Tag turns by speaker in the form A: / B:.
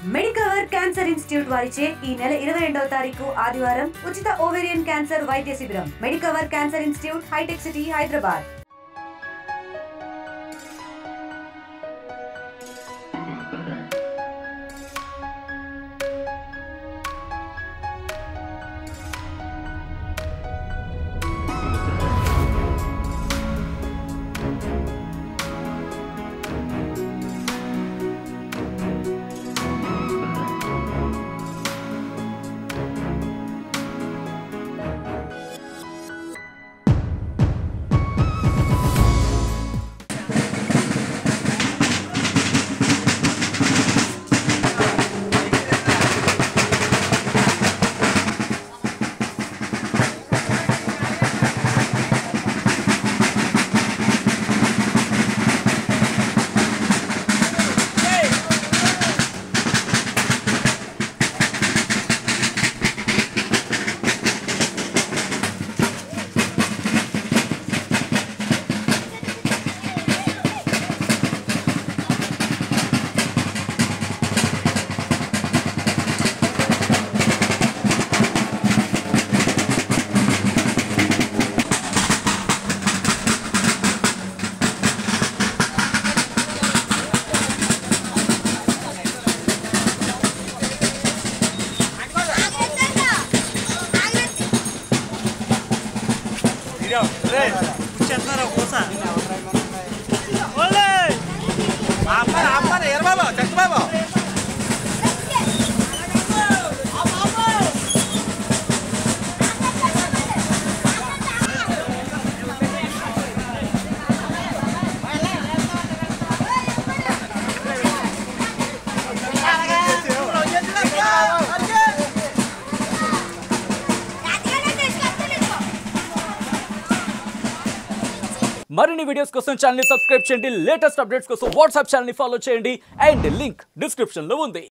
A: Medicover cancer institute వారిచే ఈ నెల 22వ తారీఖు ఆదివారం ఉచిత ఓవేరియన్ క్యాన్సర్ వైద్య శిబిరం. Medicover cancer institute, Hitech City, Hyderabad.
B: మరిన్ని వీడియోస్ కోసం ఛానల్ ని సబ్స్క్రైబ్ చేయండి. లేటెస్ట్ అప్డేట్స్ కోసం వాట్సాప్ ఛానల్ ని ఫాలో చేయండి. అండ్ లింక్ డిస్క్రిప్షన్ లో ఉంది.